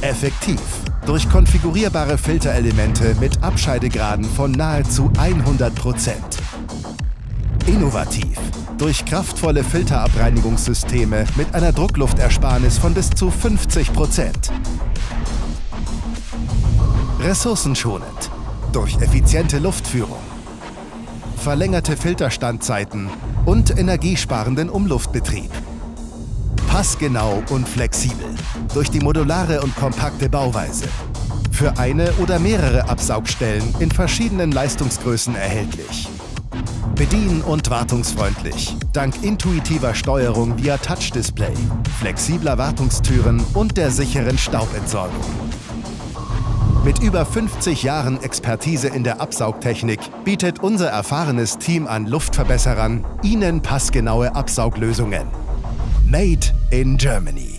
Effektiv. Durch konfigurierbare Filterelemente mit Abscheidegraden von nahezu 100%. Innovativ. Durch kraftvolle Filterabreinigungssysteme mit einer Druckluftersparnis von bis zu 50%. Ressourcenschonend. Durch effiziente Luftführung, verlängerte Filterstandzeiten und energiesparenden Umluftbetrieb. Passgenau und flexibel. Durch die modulare und kompakte Bauweise. Für eine oder mehrere Absaugstellen in verschiedenen Leistungsgrößen erhältlich. Bedien- und wartungsfreundlich. Dank intuitiver Steuerung via Touchdisplay, flexibler Wartungstüren und der sicheren Staubentsorgung. Mit über 50 Jahren Expertise in der Absaugtechnik bietet unser erfahrenes Team an Luftverbesserern Ihnen passgenaue Absauglösungen. Made in Germany.